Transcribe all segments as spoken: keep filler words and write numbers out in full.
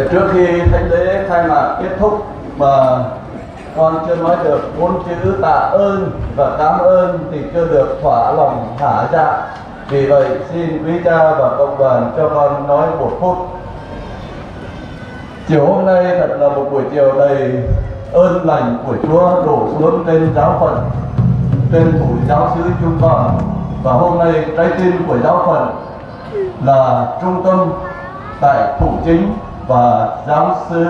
Trước khi thánh lễ khai mạc kết thúc mà con chưa nói được bốn chữ tạ ơn và cảm ơn thì chưa được thỏa lòng hả dạ. Vì vậy xin quý cha và cộng đoàn cho con nói một phút. Chiều hôm nay thật là một buổi chiều đầy ơn lành của Chúa đổ xuống trên giáo phận, trên phủ giáo xứ chúng con. Và hôm nay trái tim của giáo phận là trung tâm tại thủ chính và giáo xứ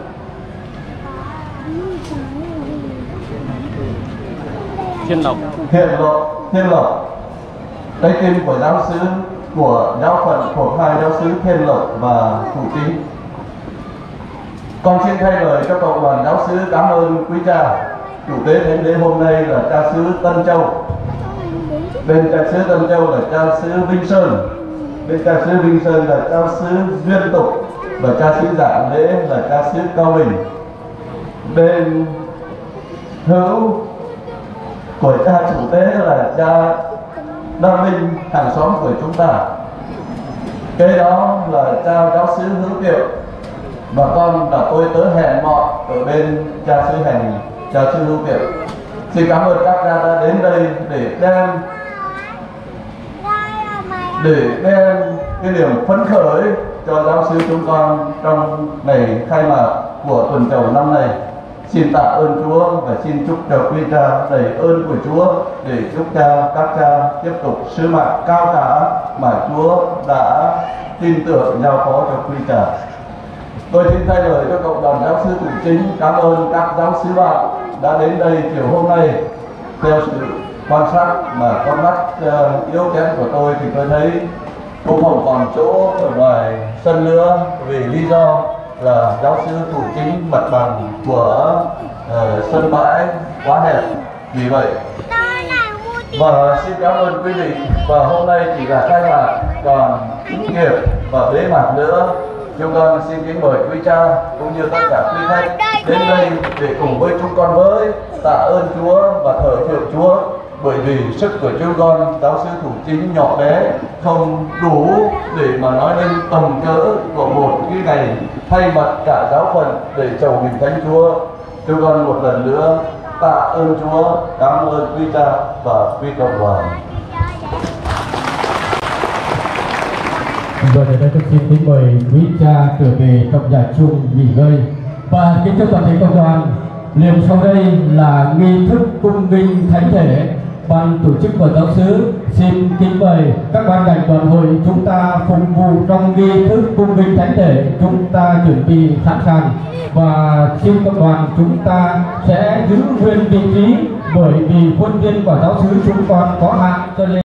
Thiên Lộc. Thiên Lộc, Thiên Lộc. Trái tim của giáo xứ của giáo phận thuộc hai giáo xứ Thiên Lộc và thủ chính. Con xin thay lời cho cộng đoàn giáo xứ cảm ơn quý cha. Chủ tế thánh lễ hôm nay là cha xứ Tân Châu. Bên cha xứ Tân Châu là cha xứ Vinh Sơn. Bên cha xứ Vinh Sơn là cha xứ Duyên Tục. Và cha xứ giảng lễ là cha xứ Cao Bình. Bên hữu của cha chủ tế là cha Nam Minh, hàng xóm của chúng ta. Kế đó là cha giáo xứ Hữu Tiệu. Và con là tôi tới hẹn mọn ở bên cha xứ hành, cha xứ Hữu Tiệu. Xin cảm ơn các cha đã đến đây để đem để đem cái niềm phấn khởi cho giáo xứ chúng con trong ngày khai mạc của tuần trầu năm nay. Xin tạ ơn Chúa và xin chúc cho quý cha đầy ơn của Chúa để chúc cha các cha tiếp tục sứ mạng cao cả mà Chúa đã tin tưởng giao phó cho quý cha. Tôi xin thay lời cho cộng đoàn giáo xứ thủ chính cảm ơn các giáo xứ bạn đã đến đây chiều hôm nay. Theo sự quan sát mà con mắt uh, yếu kém của tôi thì tôi thấy cũng không còn chỗ ở ngoài sân nữa, vì lý do là giáo xứ thủ chính mặt bằng của uh, sân bãi quá đẹp. Vì vậy và xin cảm ơn quý vị. Và hôm nay chỉ là khai mạc, còn ứng nghiệp và bế mạc nữa. Chúng con xin kính mời quý cha cũng như tất cả quý khách đến đây để cùng với chúng con với tạ ơn Chúa và thờ phượng Chúa. Bởi vì sức của chúng con giáo xứ thủ chính nhỏ bé không đủ để mà nói lên tầm cỡ của một cái ngày thay mặt cả giáo phận để chầu mừng Thánh Chúa. Chúng con một lần nữa tạ ơn Chúa, cảm ơn quý cha và quý cộng đoàn. Rồi đến đây tôi xin kính mời quý cha trở về trong nhà chung nghỉ ngơi. Và kính chúc toàn thể cộng đoàn, liền sau đây là nghi thức cung nghinh thánh thể. Ban tổ chức của giáo xứ xin kính mời các ban ngành đoàn hội chúng ta phục vụ trong nghi thức cung nghinh thánh thể. Chúng ta chuẩn bị sẵn sàng và xin cộng đoàn chúng ta sẽ giữ nguyên vị trí, bởi vì khuôn viên của giáo xứ chúng con có hạn cho nên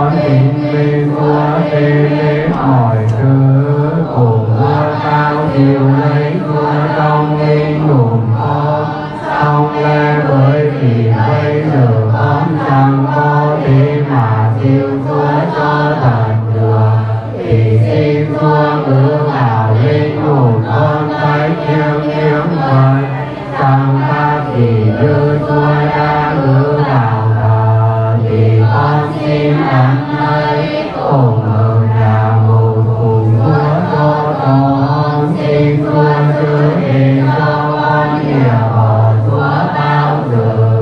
con tin về Chúa tê lễ mọi thứ cùng vua cao chịu lấy Chúa trong linh hồn con xong lẽ bởi vì bây giờ con chẳng có thế mà chịu Chúa cho thật được thì xin Chúa cứ vào linh hồn con cái thiêng liếng vậy chẳng khác gì như Chúa đã cứ vào thờ thì con xin ấn lấy cùng ở nhà một cùng Chúa cho con xin Chúa giữ để cho con hiểu ở Chúa bao giờ.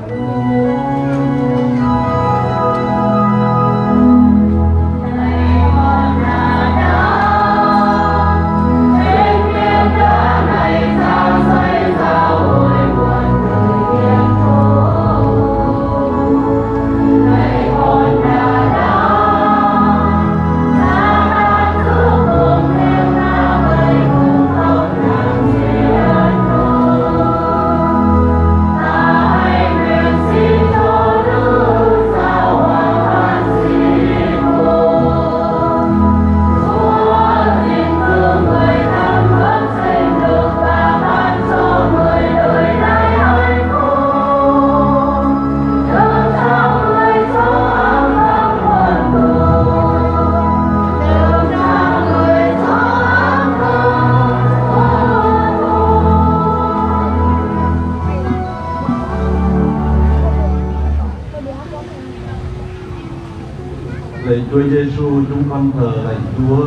Lạy Chúa Giêsu, chúng con thờ lạy Chúa.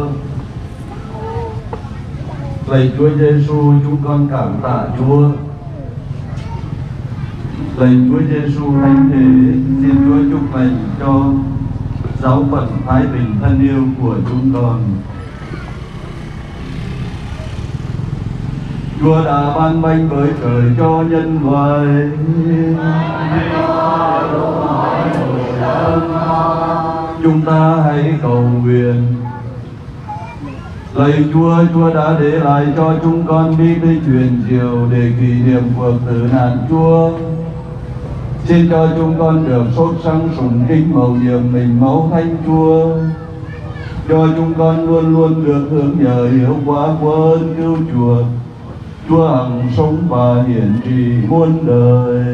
Lạy Chúa Giêsu, chúng con cảm tạ Chúa. Lạy Chúa Giêsu thánh thể, xin Chúa chúc lành cho giáo phận Thái Bình thân yêu của chúng con. Chúa đã ban bánh bởi trời cho nhân loại. Chúng ta hãy cầu nguyện. Lạy Chúa, Chúa đã để lại cho chúng con biết cái truyền diệu để kỷ niệm cuộc tử nạn Chúa. Xin cho chúng con được sốt sắng sùng kính mầu nhiệm mình máu thánh Chúa. Cho chúng con luôn luôn được hưởng nhờ hiệu quả của ơn cứu chuộc. Chúa hằng sống và hiển trị muôn đời.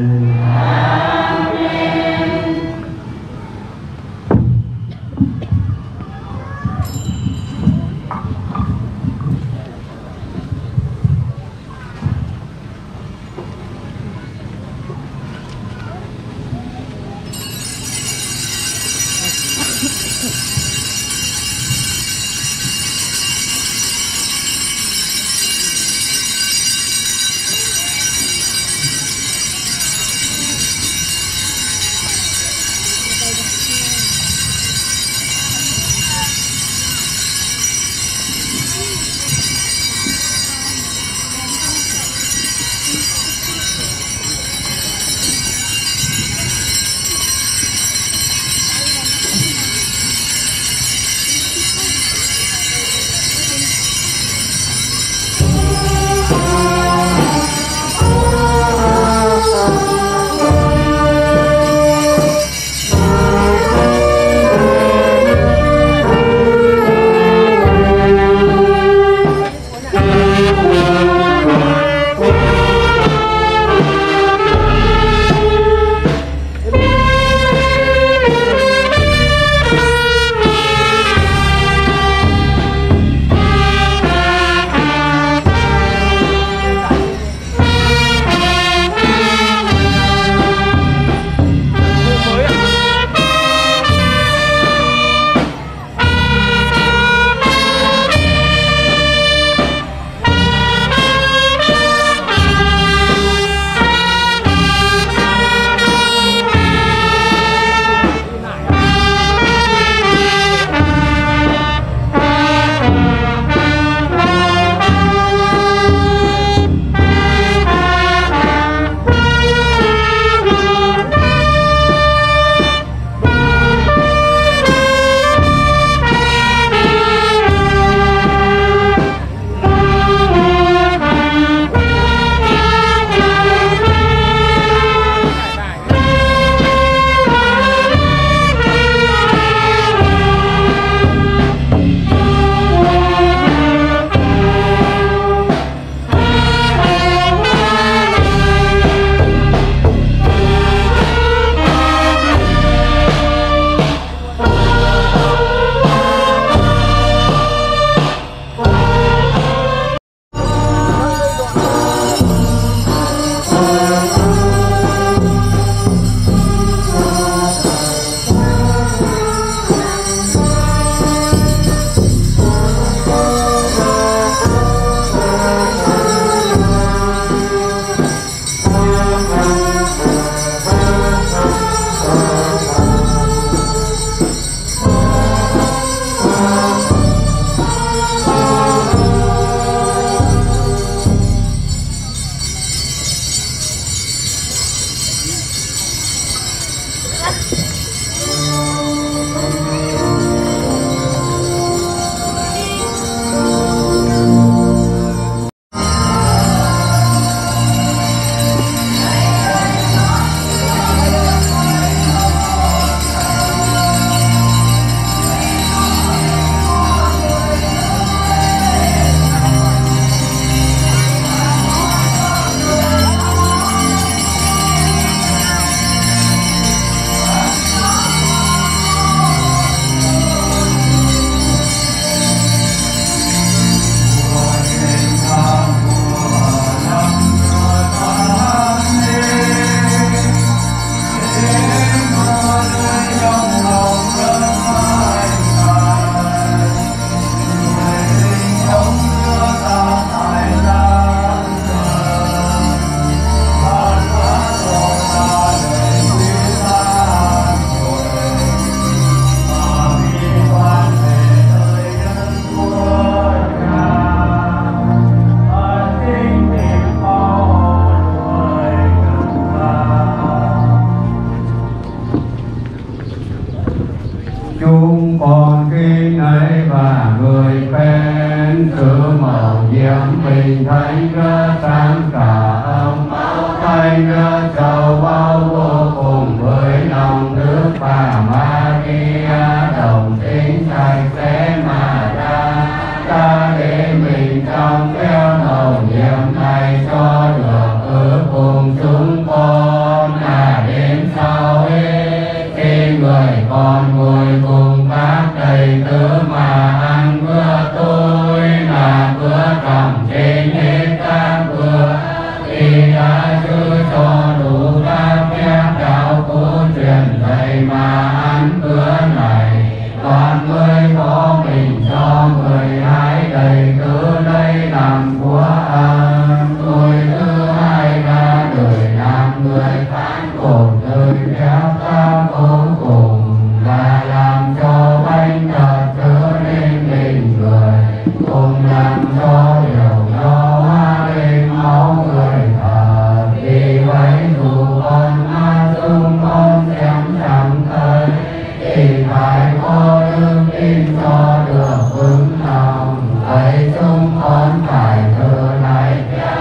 chúng con kính ấy và người khen sự màu nhiệm bình thánh rất sáng cảm thánh rất giàu bao vô cùng với lòng Đức Bà Maria đồng tính sạch sẽ mà ra ta để mình trong theo màu nhiệm này cho được ở cùng chúng con mà đến sau hết khi người con ngồi cùng các đầy tớ mà ăn bữa tối là bữa cầm trên hết các bữa vì đã giữ cho đủ các phép đạo cố truyền dạy mà ăn bữa này còn mới có mình cho người hãy đầy tớ đây làm của ăn tôi thứ hai ra đời làm người phán khổ đời phép ta vô cùng và làm cho bánh thật trở nên hình người cùng làm cho điều đó hóa lên máu người thật vì vậy dù con ma dung con xem chẳng thấy thì phải có đức tin cho được vững lòng vậy chúng con phải thờ lại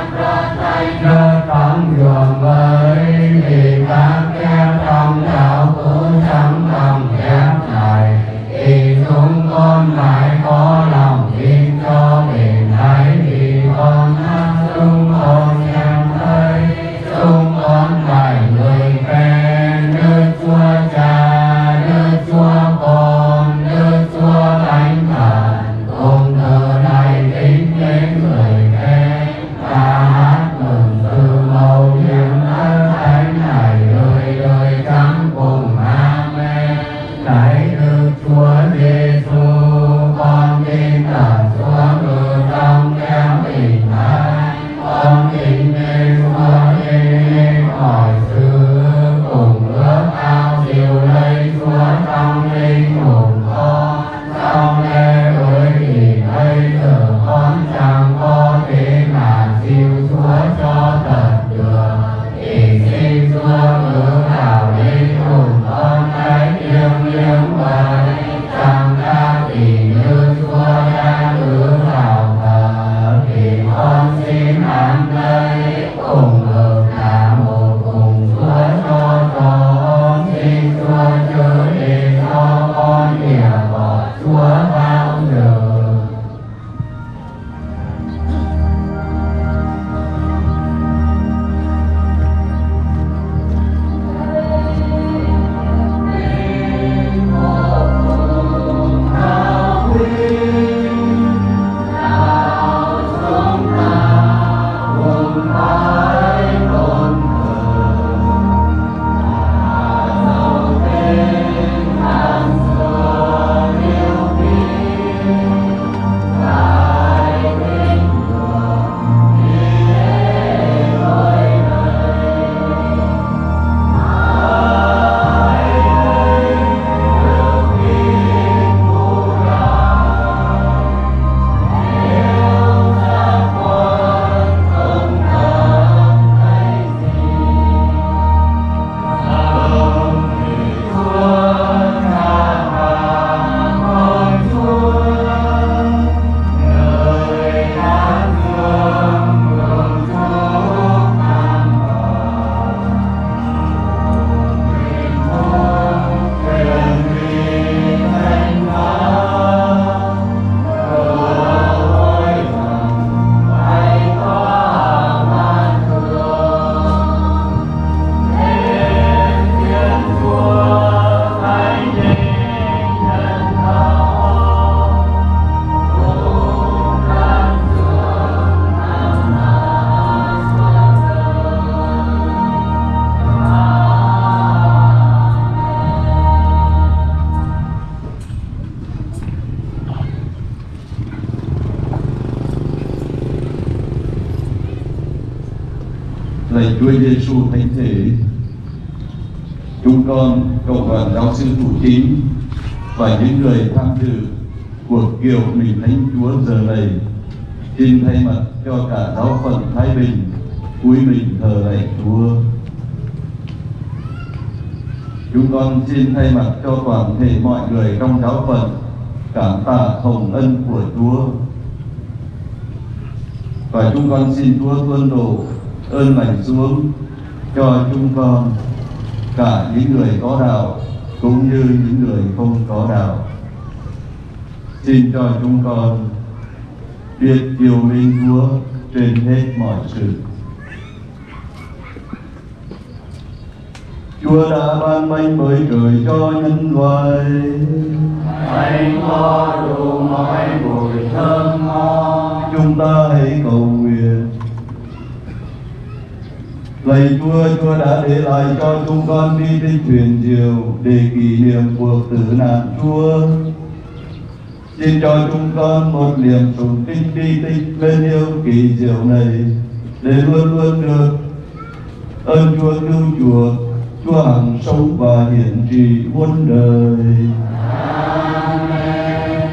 rất thắng dường với vì các phép trong đạo cũng chẳng bằng phép này thì chúng con phải có lòng tin cho mình thấy vì con chúng con xem thấy chúng con phải người khen Đức Chúa Cha Đức Chúa Con Đức Chúa Thánh Thần cùng thờ này tính đến người khen và hát mừng từ mầu nhiệm ân thánh này đời đời chẳng cùng amen. Lạy Đức Chúa Giêsu con tin thần Chúa ngự trong kém bình an con tin nên Chúa nên hỏi sự cùng ước ao điều lấy Chúa trong linh hồn con trong lẽ với thì bây giờ con chẳng có thể mà siêu Chúa cho thật được thì xin Chúa ngự vào linh hồn con cái thiêng liêng vậy chẳng ra thì như Chúa đã ngự vào thật thì con xin ăn đây cùng được cả một cùng Chúa cho con xin Chúa chớ để cho con hiểu bỏ Chúa bao giờ. Lạy Chúa Giêsu Thánh Thể, chúng con cộng đoàn giáo sư phụ chính và những người tham dự cuộc kiều mình Thánh Chúa giờ này xin thay mặt cho cả giáo phận Thái Bình cúi mình thờ lạy Chúa. Chúng con xin thay mặt cho toàn thể mọi người trong giáo phận cảm tạ hồng ân của Chúa. Và chúng con xin Chúa tuôn đổ ơn lành xuống cho chúng con, cả những người có đạo cũng như những người không có đạo. Xin cho chúng con biết yêu mến Chúa trên hết mọi sự. Chúa đã ban bánh mới trời cho nhân loại, bánh có đủ mọi mùi thơm ngon. Chúng ta hãy cầu nguyện. Lạy Chúa, Chúa đã để lại cho chúng con bi tích truyền diệu để kỷ niệm cuộc tử nạn Chúa. Xin cho chúng con một niềm sùng kính bi tích bên yêu kỳ diệu này, để luôn luôn được ơn Chúa cứu chuộc, Chúa hằng sống và hiển trị muôn đời. Amen.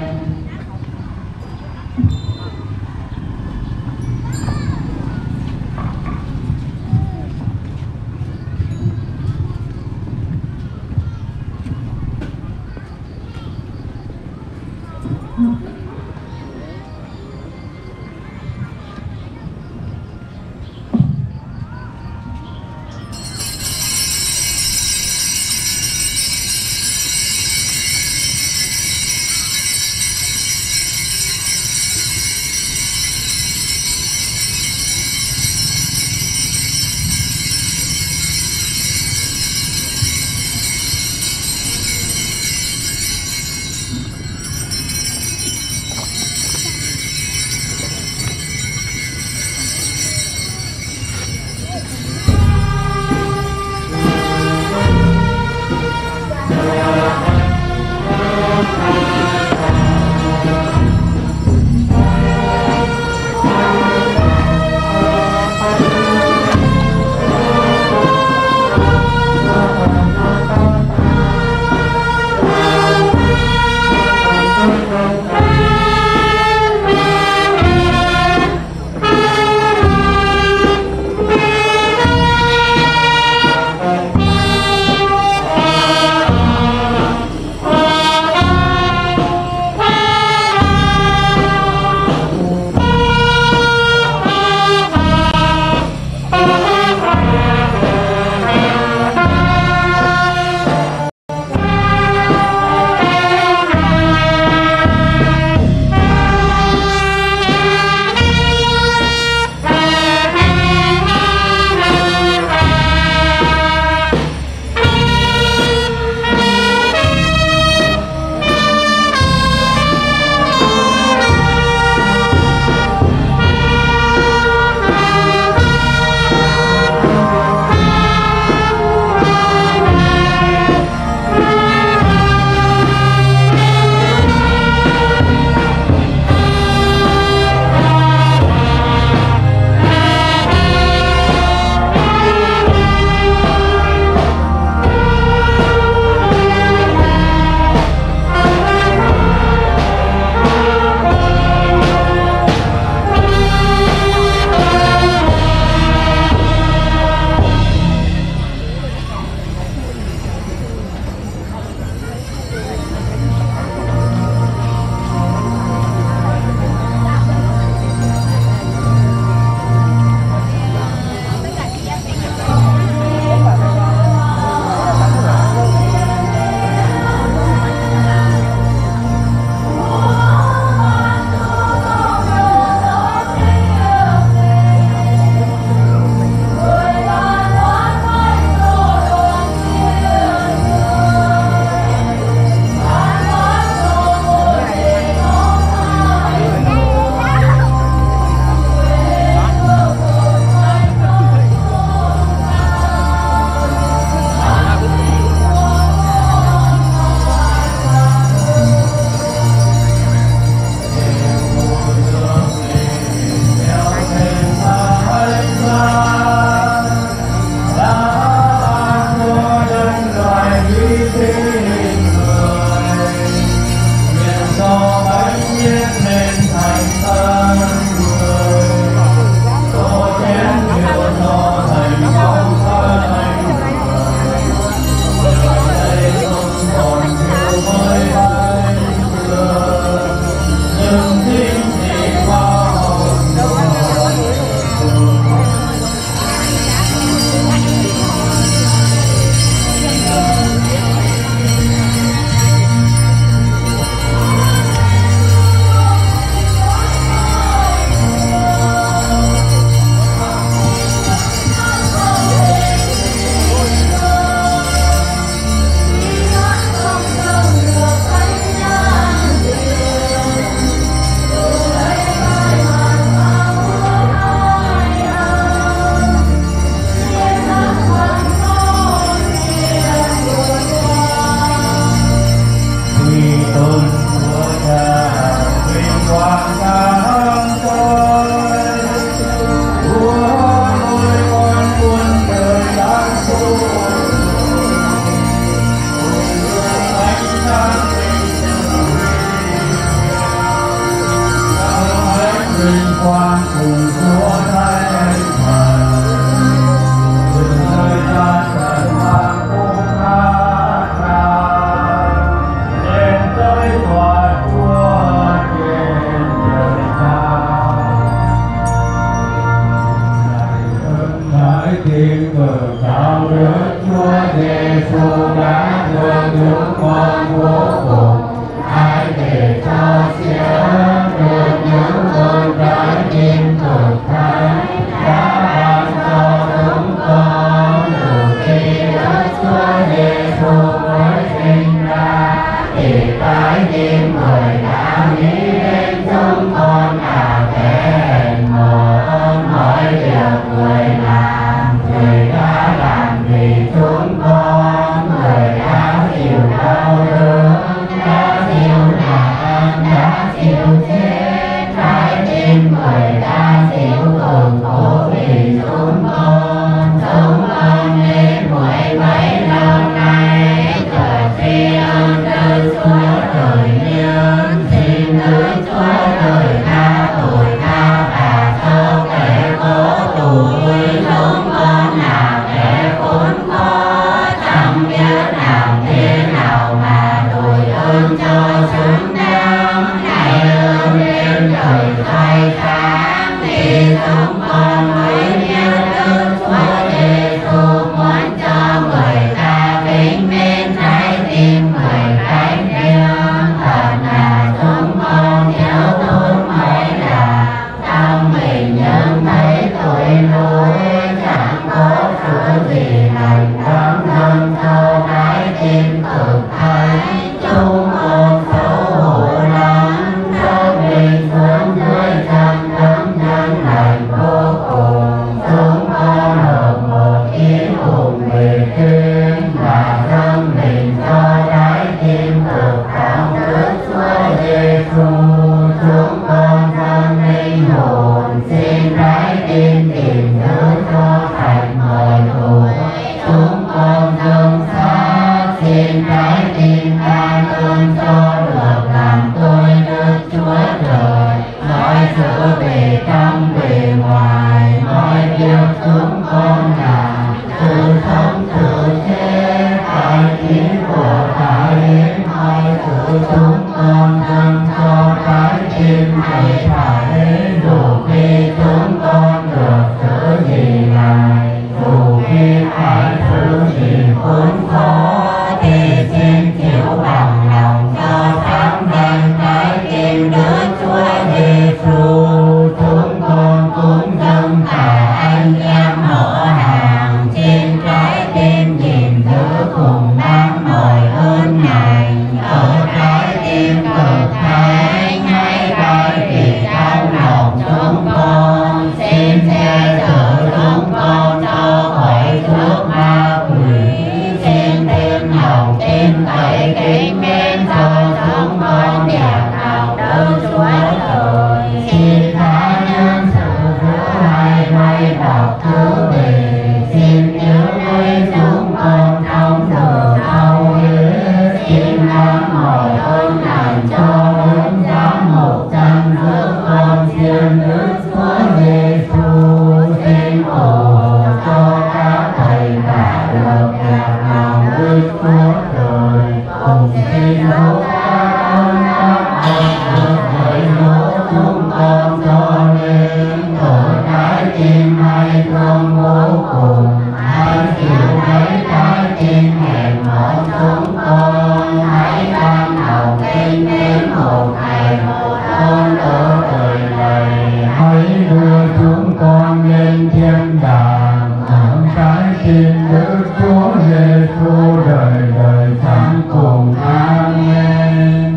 phúc các ơn các bậc được dạy dỗ chúng con cho nên tội cái tim hay thương vô cùng, hãy chịu lấy cái tim hèn mọn chúng con, hãy ban lòng tin đến một ngày một con ở đời này, hãy đưa chúng con lên thiên đàng hưởng trái tim Đức Chúa Giêsu đời đời chẳng cùng. Amen.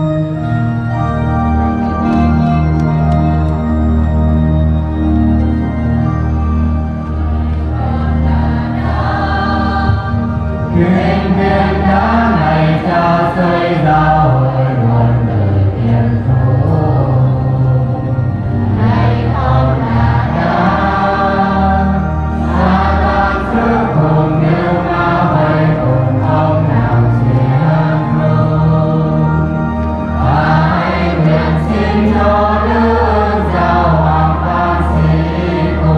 Thiên thiên đá này cha xây ra hội nguồn đời thiên số, này con là đá xa tan sức hồn yêu ma vậy cùng không nào chia thương, và hãy nguyện xin cho Đức Giáo Hoàng Francisco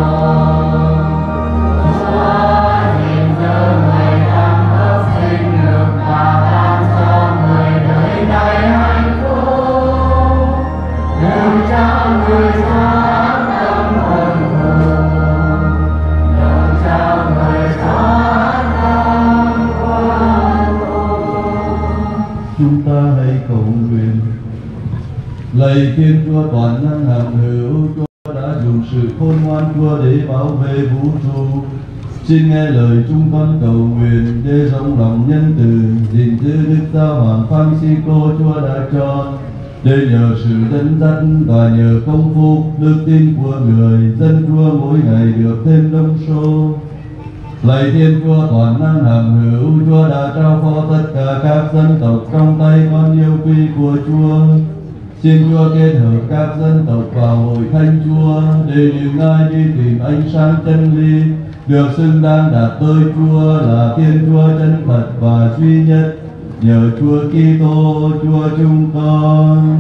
Chúa gìn giữ người đang thức sinh lực và ban cho người đời này hạnh phúc, đừng cho người thoát tâm hồn thù, đừng cho người thoát tâm hồn thù. Chúng ta hãy cầu nguyện. Lạy Thiên Chúa toàn năng hằng hữu, Chúa đã dùng sự khôn ngoan Chúa để bảo vệ vũ trụ. Xin nghe lời chúng con cầu nguyện để rộng lòng nhân từ gìn giữ Đức Giáo Hoàng Francisco Chúa đã chọn, để nhờ sự dẫn dắt và nhờ công phúc đức tin của người dân Chúa mỗi ngày được thêm đông số. Lạy Thiên Chúa toàn năng hằng hữu, Chúa đã trao phó tất cả các dân tộc trong tay con yêu quý của Chúa. Xin Chúa kết hợp các dân tộc vào hội thánh Chúa, để những ai đi tìm ánh sáng chân lý được xứng đáng đạt tới Chúa là Thiên Chúa chân thật và duy nhất, nhờ Chúa Kitô Chúa chúng con.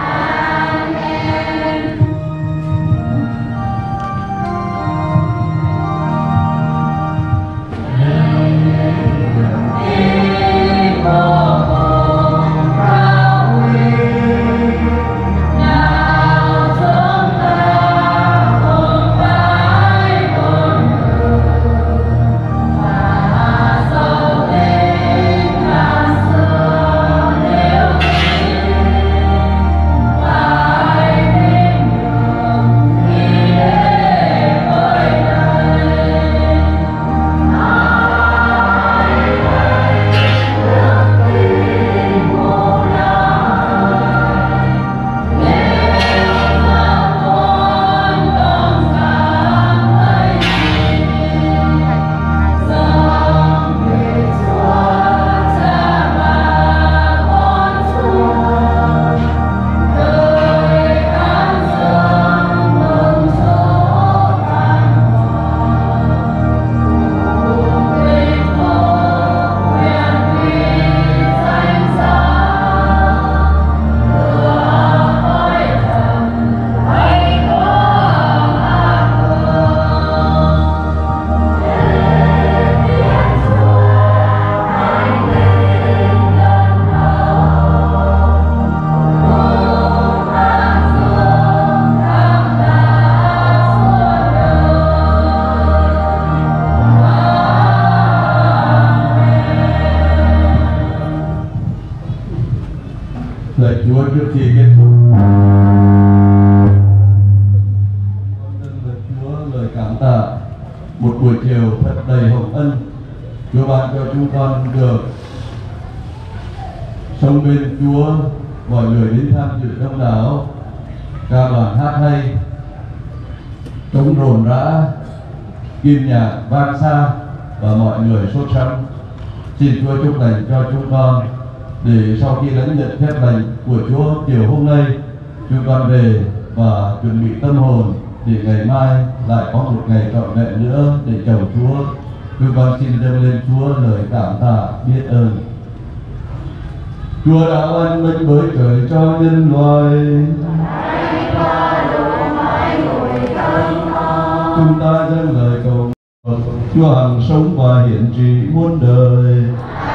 Lạy Chúa trước khi kết thúc, con dâng lời Chúa lời cảm tạ một buổi chiều thật đầy hồng ân. Chúa ban cho chúng con được sống bên Chúa, mọi người đến tham dự đông đảo, ca đoàn hát hay, trống rồn rã, kim nhạc vang xa và mọi người sốt sắng. Xin Chúa chúc lành cho chúng con, để sau khi lãnh nhận phép lành của Chúa chiều hôm nay, chúng con về và chuẩn bị tâm hồn để ngày mai lại có một ngày trọn vẹn nữa để chầu Chúa. Chúng con xin dâng lên Chúa lời cảm tạ biết ơn. Chúa đã ban ơn với trời cho nhân loại, chúng ta dâng lời cầu Chúa hằng sống và hiển trị muôn đời.